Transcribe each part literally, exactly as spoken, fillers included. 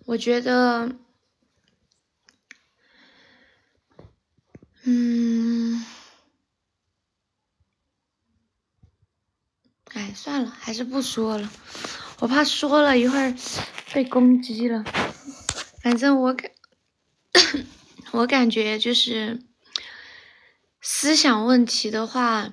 我觉得，嗯，哎，算了，还是不说了，我怕说了一会儿被攻击了。反正我感，我感觉就是思想问题的话，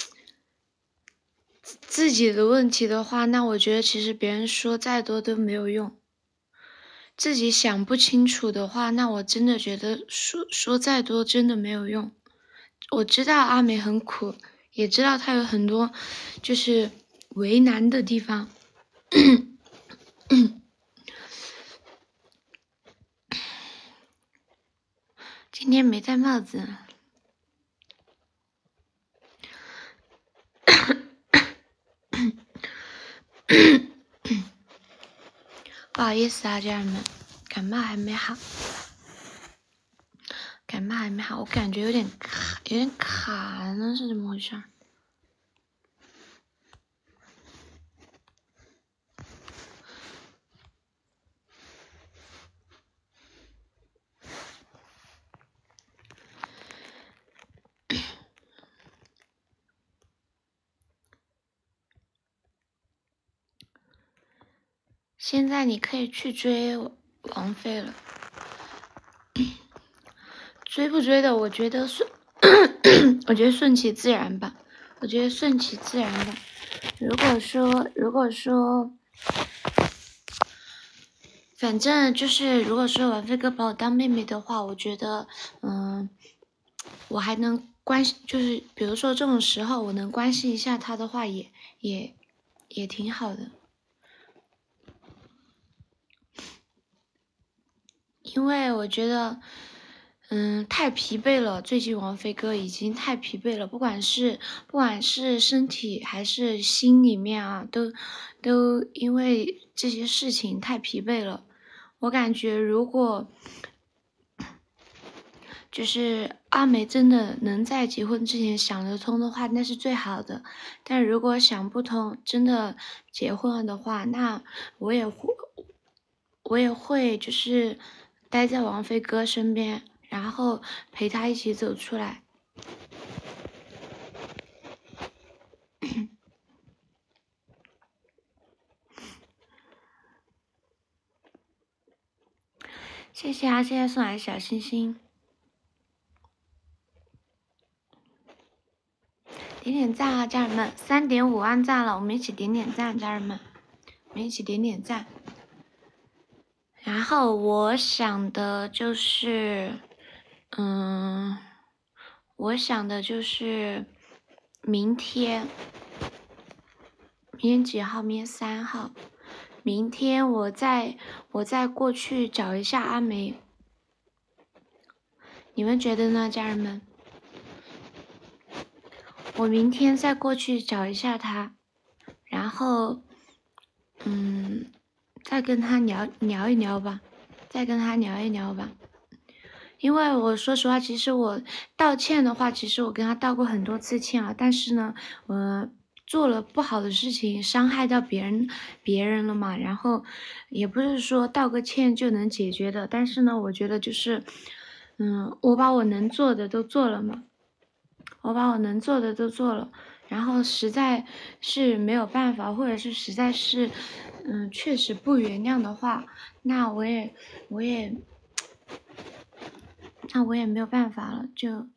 自己的问题的话，那我觉得其实别人说再多都没有用。自己想不清楚的话，那我真的觉得说说再多真的没有用。我知道阿美很苦，也知道她有很多就是为难的地方。今天没戴帽子。不好意思啊，家人们，感冒还没好，感冒还没好，我感觉有点卡，有点卡呢，是怎么回事？现在你可以去追王菲了，追不追的，我觉得顺，我觉得顺其自然吧，我觉得顺其自然吧。如果说，如果说，反正就是，如果说王菲哥把我当妹妹的话，我觉得，嗯，我还能关心，就是比如说这种时候，我能关心一下她的话也，也也也挺好的。因为我觉得，嗯，太疲惫了。最近王菲哥已经太疲惫了，不管是不管是身体还是心里面啊，都都因为这些事情太疲惫了。我感觉如果就是阿梅真的能在结婚之前想得通的话，那是最好的。但如果想不通，真的结婚了的话，那我也会，我也会就是待在王菲哥身边，然后陪他一起走出来。谢谢啊，谢谢送来的小星星，点点赞啊，家人们，三点五万赞了，我们一起点点赞，家人们，我们一起点点赞。然后我想的就是，嗯，我想的就是明天，明天几号？明天三号。明天我再我再过去找一下阿梅，你们觉得呢，家人们？我明天再过去找一下她，然后，嗯，再跟她聊聊一聊吧，再跟她聊一聊吧。因为我说实话，其实我道歉的话，其实我跟他道过很多次歉了，但是呢，我做了不好的事情，伤害到别人别人了嘛，然后也不是说道个歉就能解决的，但是呢，我觉得就是，嗯，我把我能做的都做了嘛，我把我能做的都做了，然后实在是没有办法，或者是实在是，嗯，确实不原谅的话，那我也我也。那我也没有办法了，就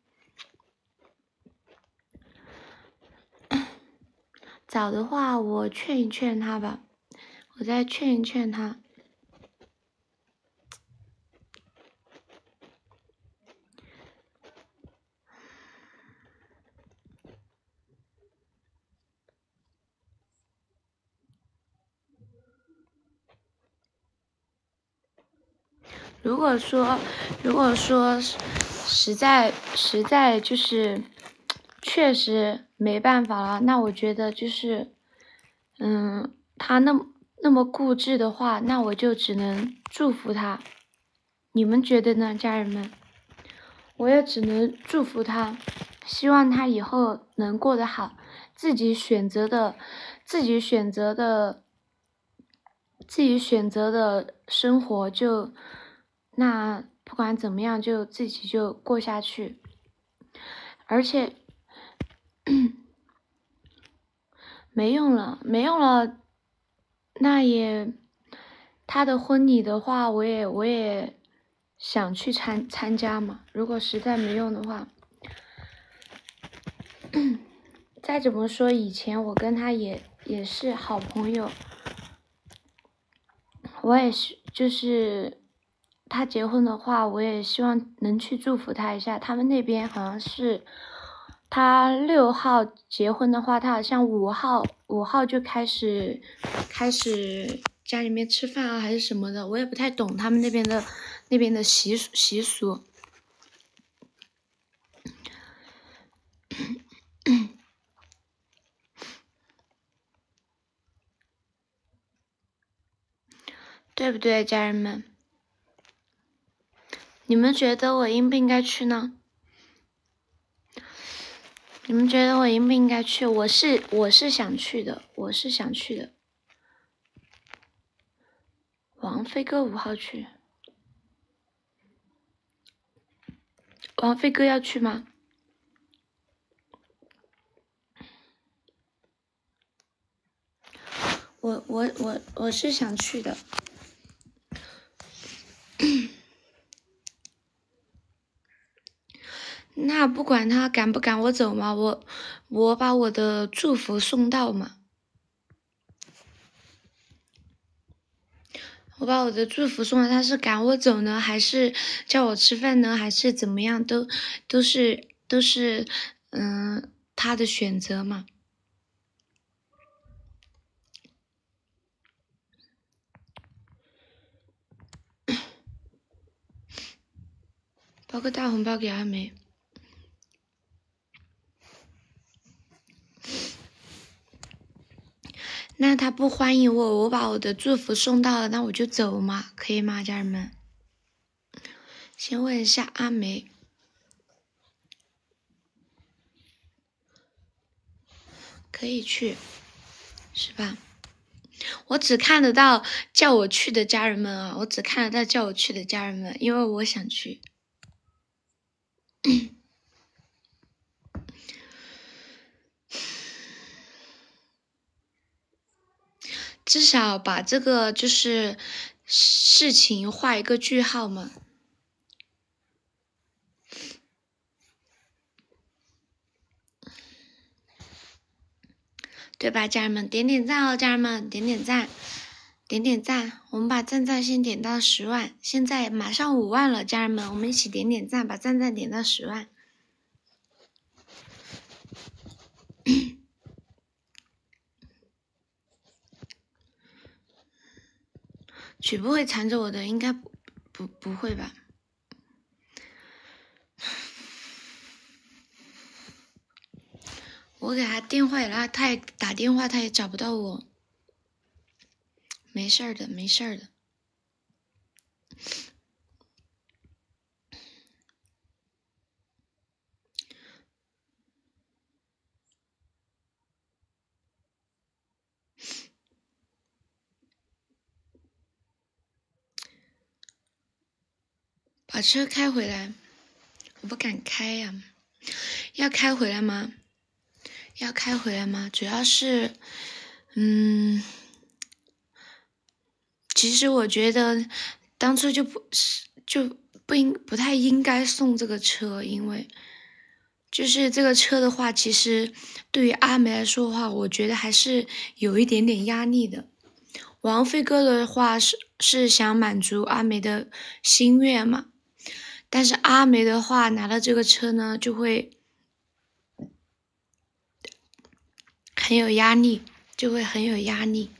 早的话，我劝一劝他吧，我再劝一劝他。如果说，如果说实在实在就是确实没办法了，那我觉得就是，嗯，他那么那么固执的话，那我就只能祝福他。你们觉得呢，家人们？我也只能祝福他，希望他以后能过得好，自己选择的，自己选择的。 自己选择的生活就，那不管怎么样就自己就过下去，而且没用了，没用了，那也他的婚礼的话，我也我也想去参参加嘛。如果实在没用的话，再怎么说，以前我跟他也也是好朋友，我也是，就是他结婚的话，我也希望能去祝福他一下。他们那边好像是他六号结婚的话，他好像五号五号就开始开始家里面吃饭啊，还是什么的，我也不太懂他们那边的那边的习俗习俗。对不对，家人们？你们觉得我应不应该去呢？你们觉得我应不应该去？我是我是想去的，我是想去的。王菲哥五号去，王菲哥要去吗？我我我我是想去的。那不管他赶不赶我走嘛，我我把我的祝福送到嘛，我把我的祝福送到，他是赶我走呢，还是叫我吃饭呢，还是怎么样，都都是都是嗯、呃、他的选择嘛。包个大红包给阿梅。那他不欢迎我，我把我的祝福送到了，那我就走嘛，可以吗，家人们？先问一下阿梅，可以去，是吧？我只看得到叫我去的家人们啊，我只看得到叫我去的家人们，因为我想去。至少把这个就是事情画一个句号嘛，对吧，家人们？点点赞哦，家人们，点点赞，点点赞。我们把赞赞先点到十万，现在马上五万了，家人们，我们一起点点赞，把赞赞点到十万。曲不会缠着我的，应该不不不会吧？我给他电话了，他也打电话，他也找不到我。没事儿的，没事儿的。把车开回来，我不敢开呀、啊。要开回来吗？要开回来吗？主要是，嗯，其实我觉得当初就不就不应不太应该送这个车，因为就是这个车的话，其实对于阿梅来说的话，我觉得还是有一点点压力的。王菲哥的话是是想满足阿梅的心愿嘛，但是阿梅的话拿到这个车呢，就会很有压力，就会很有压力。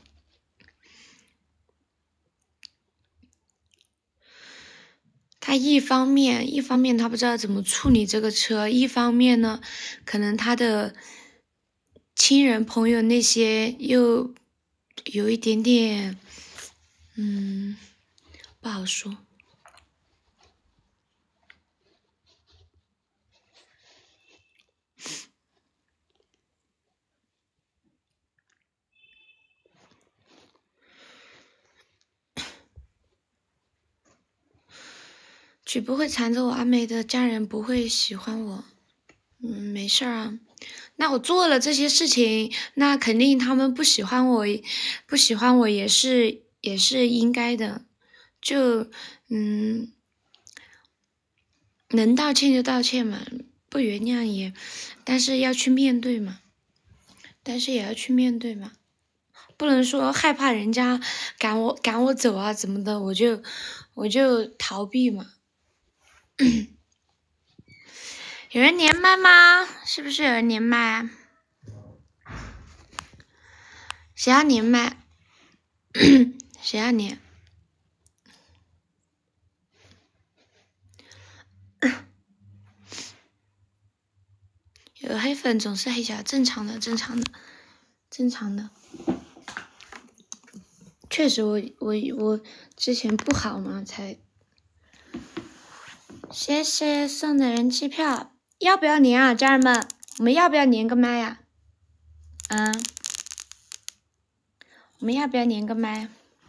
他一方面一方面他不知道怎么处理这个车，一方面呢，可能他的亲人朋友那些又有一点点，嗯，不好说。 举不会缠着我，阿梅的家人不会喜欢我。嗯，没事儿啊。那我做了这些事情，那肯定他们不喜欢我，不喜欢我也是也是应该的。就嗯，能道歉就道歉嘛，不原谅也，但是要去面对嘛，但是也要去面对嘛，不能说害怕人家赶我赶我走啊怎么的，我就我就逃避嘛。有人连麦吗？是不是有人连麦？谁要连麦？谁要连？有黑粉总是黑小，正常的，正常的，正常的。确实我，我我我之前不好嘛，才。谢谢送的人气票，要不要连啊，家人们？我们要不要连个麦呀、啊？啊，我们要不要连个麦？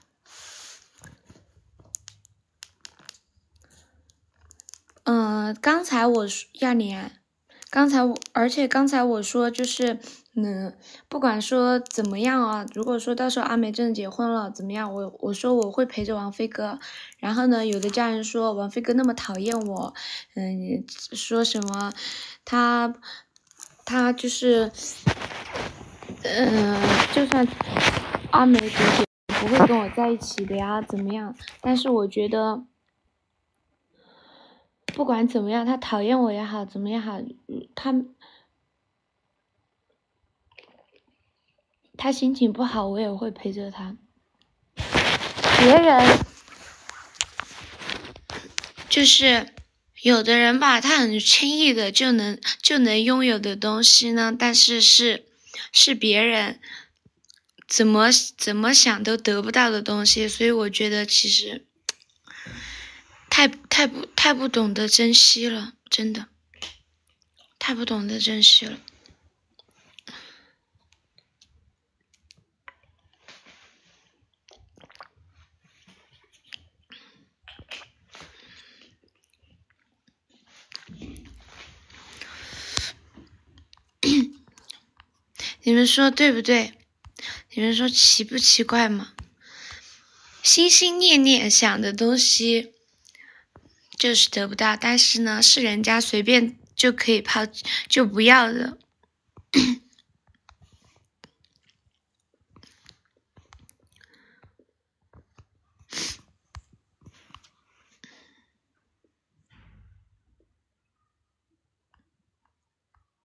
嗯、呃，刚才我说要连，刚才我，而且刚才我说就是，嗯，不管说怎么样啊，如果说到时候阿梅真的结婚了，怎么样？我我说我会陪着王菲哥，然后呢，有的家人说王菲哥那么讨厌我，嗯，说什么他他就是，嗯、呃，就算阿梅姐姐不会跟我在一起的呀，怎么样？但是我觉得。不管怎么样，他讨厌我也好，怎么样好，他他心情不好，我也会陪着他。别人就是有的人吧，他很轻易的就能就能拥有的东西呢，但是是是别人怎么怎么想都得不到的东西，所以我觉得其实太太不太不懂得珍惜了，真的太不懂得珍惜了。你们说对不对？你们说奇不奇怪吗？心心念念想的东西就是得不到，但是呢，是人家随便就可以抛就不要的，